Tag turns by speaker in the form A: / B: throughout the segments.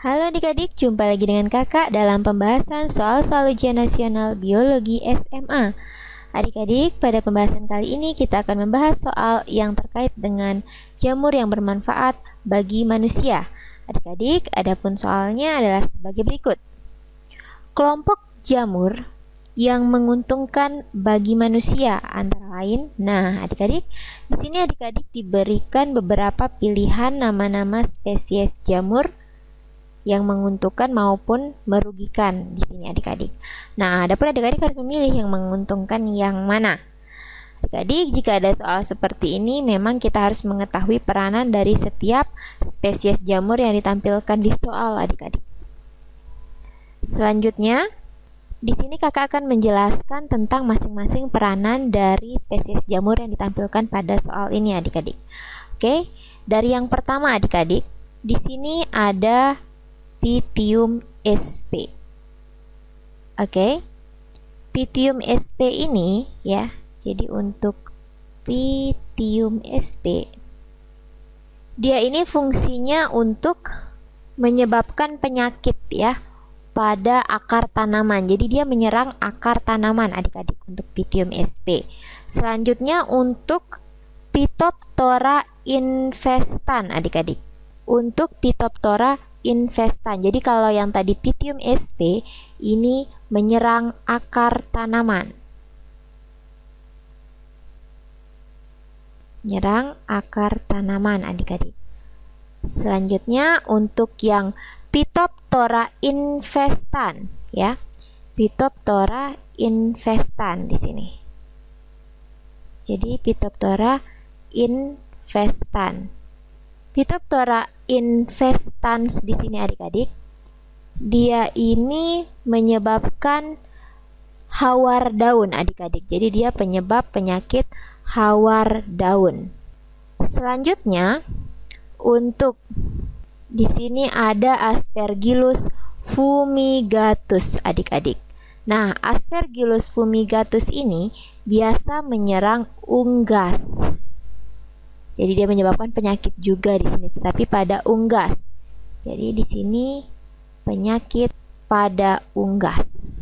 A: Halo adik-adik, jumpa lagi dengan kakak dalam pembahasan soal-soal ujian nasional biologi SMA. Adik-adik, pada pembahasan kali ini kita akan membahas soal yang terkait dengan jamur yang bermanfaat bagi manusia. Adik-adik, adapun soalnya adalah sebagai berikut. Kelompok jamur yang menguntungkan bagi manusia antara lain. Nah, adik-adik, di sini adik-adik diberikan beberapa pilihan nama-nama spesies jamur yang menguntungkan maupun merugikan di sini adik-adik. Nah, adapun adik-adik harus memilih yang menguntungkan yang mana. Adik-adik, jika ada soal seperti ini, memang kita harus mengetahui peranan dari setiap spesies jamur yang ditampilkan di soal adik-adik. Selanjutnya, di sini kakak akan menjelaskan tentang masing-masing peranan dari spesies jamur yang ditampilkan pada soal ini adik-adik. Oke, dari yang pertama adik-adik, di sini ada Pythium sp. Oke. Pythium sp ini ya. Jadi untuk Pythium sp, dia ini fungsinya untuk menyebabkan penyakit ya pada akar tanaman. Jadi dia menyerang akar tanaman adik-adik untuk Pythium sp. Selanjutnya untuk Phytophthora infestan adik-adik. Untuk Phytophthora infestan. Jadi kalau yang tadi Pythium sp ini menyerang akar tanaman. Menyerang akar tanaman adik-adik. Selanjutnya untuk yang Phytophthora infestan ya. Phytophthora infestan di sini. Jadi Phytophthora infestan. Phytophthora infestans di sini adik-adik, dia ini menyebabkan hawar daun adik-adik. Jadi dia penyebab penyakit hawar daun. Selanjutnya untuk di sini ada Aspergillus fumigatus adik-adik. Nah, Aspergillus fumigatus ini biasa menyerang unggas. Jadi dia menyebabkan penyakit juga di sini, tetapi pada unggas. Jadi di sini penyakit pada unggas.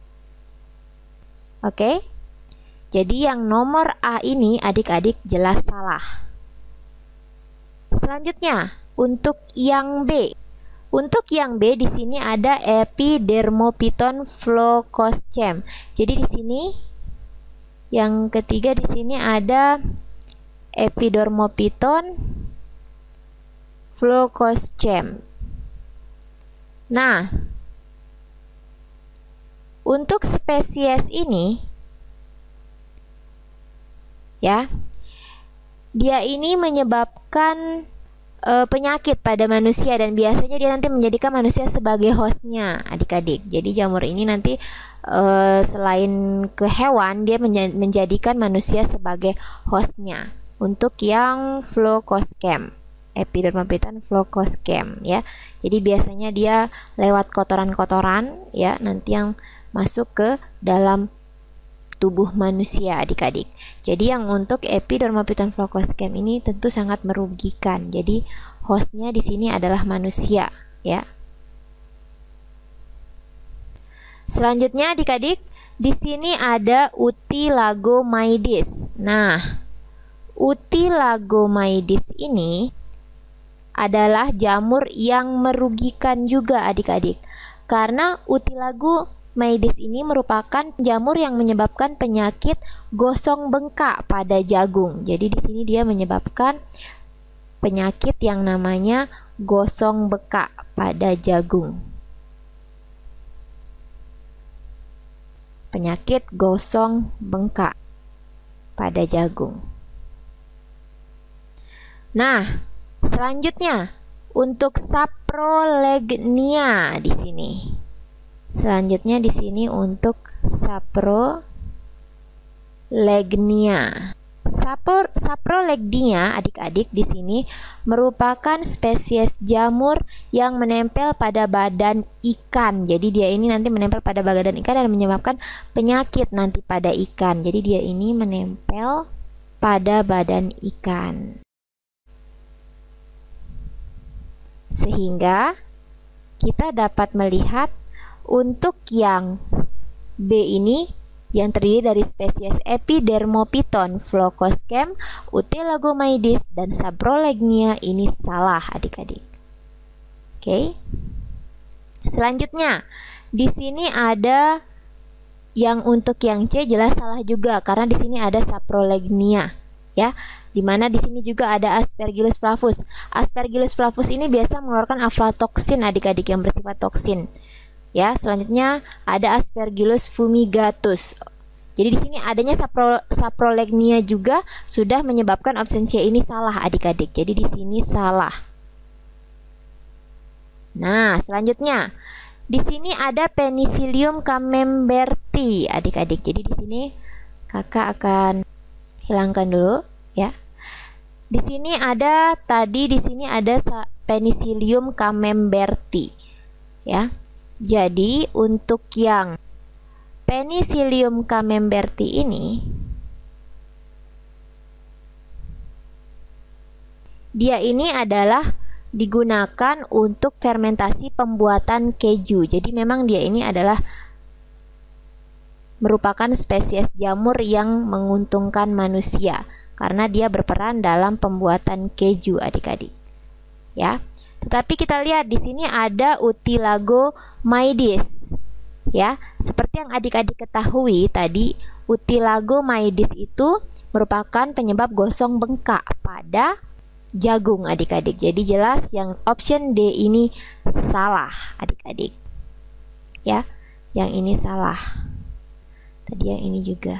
A: Oke. Jadi yang nomor A ini adik-adik jelas salah. Selanjutnya untuk yang B. Untuk yang B di sini ada Epidermophyton phlocoschem. Jadi di sini yang ketiga di sini ada Epidermophyton phlocoschem. Nah, untuk spesies ini ya, dia ini menyebabkan penyakit pada manusia dan biasanya dia nanti menjadikan manusia sebagai hostnya adik-adik. Jadi jamur ini nanti selain ke hewan, dia menjadikan manusia sebagai hostnya. Untuk yang phlocoschem, Epidermophyton phlocoschem ya. Jadi biasanya dia lewat kotoran-kotoran ya, nanti yang masuk ke dalam tubuh manusia adik-adik. Jadi yang untuk Epidermophyton phlocoschem ini tentu sangat merugikan. Jadi hostnya di sini adalah manusia ya. Selanjutnya adik-adik, di sini ada Utilagomaides. Nah, Utilagomaides ini adalah jamur yang merugikan juga adik-adik. Karena Utilagomaides ini merupakan jamur yang menyebabkan penyakit gosong bengkak pada jagung. Jadi di sini dia menyebabkan penyakit yang namanya gosong bengkak pada jagung. Penyakit gosong bengkak pada jagung. Nah, selanjutnya untuk Saprolegnia di sini. Selanjutnya di sini untuk Saprolegnia. Saprolegnia adik-adik di sini merupakan spesies jamur yang menempel pada badan ikan. Jadi dia ini nanti menempel pada badan ikan dan menyebabkan penyakit nanti pada ikan. Jadi dia ini menempel pada badan ikan. Sehingga kita dapat melihat untuk yang B ini yang terdiri dari spesies Epidermophyton, Phlocoschem, Utilagomaides, dan Saprolegnia ini salah adik-adik. Oke. Selanjutnya, di sini ada yang untuk yang C jelas salah juga karena di sini ada Saprolegnia, ya. Dimana di sini juga ada Aspergillus flavus. Aspergillus flavus ini biasa mengeluarkan aflatoksin adik-adik yang bersifat toksin. Ya, selanjutnya ada Aspergillus fumigatus. Jadi di sini adanya Saprolegnia juga sudah menyebabkan option C ini salah adik-adik. Jadi di sini salah. Nah, selanjutnya di sini ada Penicillium camemberti adik-adik. Jadi di sini kakak akan hilangkan dulu ya. Di sini ada Penicillium camemberti ya. Jadi untuk yang Penicillium camemberti ini dia ini adalah digunakan untuk fermentasi pembuatan keju. Jadi memang dia ini adalah merupakan spesies jamur yang menguntungkan manusia karena dia berperan dalam pembuatan keju adik-adik. Ya. Tetapi kita lihat di sini ada Utilagomaides. Ya, seperti yang adik-adik ketahui tadi, Utilagomaides itu merupakan penyebab gosong bengkak pada jagung adik-adik. Jadi jelas yang option D ini salah adik-adik. Ya, yang ini salah. Tadi yang ini juga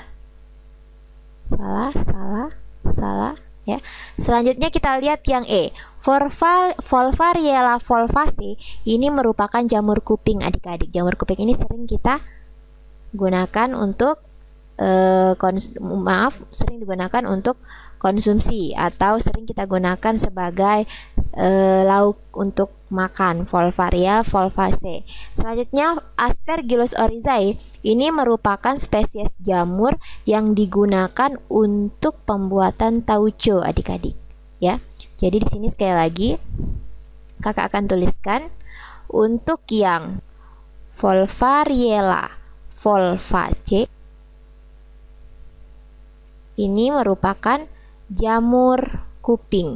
A: salah ya. Selanjutnya kita lihat yang E. Volvariella volvaceae ini merupakan jamur kuping adik-adik. Jamur kuping ini sering kita gunakan untuk sering digunakan untuk konsumsi atau sering kita gunakan sebagai lauk untuk makan. Volvariella volvaceae. Selanjutnya Aspergillus oryzae ini merupakan spesies jamur yang digunakan untuk pembuatan tauco adik-adik ya. Jadi di sini sekali lagi kakak akan tuliskan untuk yang Volvariella volvaceae ini merupakan jamur kuping.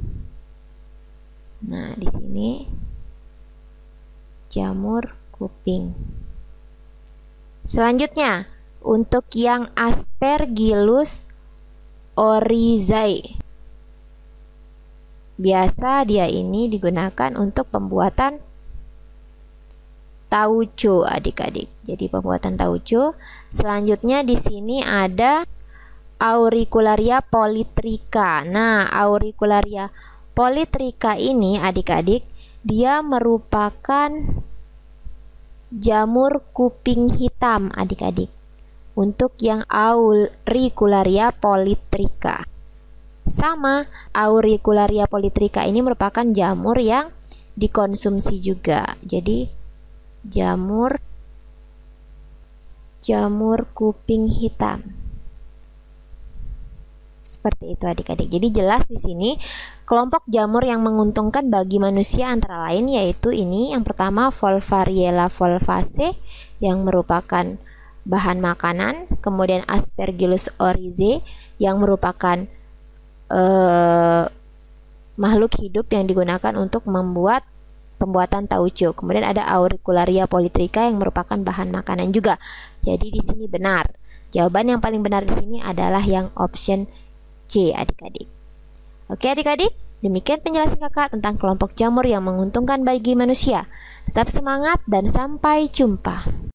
A: Nah, di sini jamur kuping. Selanjutnya, untuk yang Aspergillus oryzae. Biasa dia ini digunakan untuk pembuatan tauco adik-adik. Jadi pembuatan tauco. Selanjutnya di sini ada Auricularia polytricha. Nah, Auricularia polytricha ini adik-adik, dia merupakan jamur kuping hitam adik-adik. Untuk yang Auricularia polytricha. Sama, Auricularia polytricha ini merupakan jamur yang dikonsumsi juga. Jadi jamur kuping hitam. Seperti itu adik-adik. Jadi jelas di sini kelompok jamur yang menguntungkan bagi manusia antara lain yaitu ini yang pertama Volvariella volvaceae yang merupakan bahan makanan, kemudian Aspergillus oryzae yang merupakan makhluk hidup yang digunakan untuk membuat pembuatan tauco. Kemudian ada Auricularia polytricha yang merupakan bahan makanan juga. Jadi di sini benar. Jawaban yang paling benar di sini adalah yang option C adik-adik. Oke adik-adik, demikian penjelasan kakak tentang kelompok jamur yang menguntungkan bagi manusia. Tetap semangat dan sampai jumpa.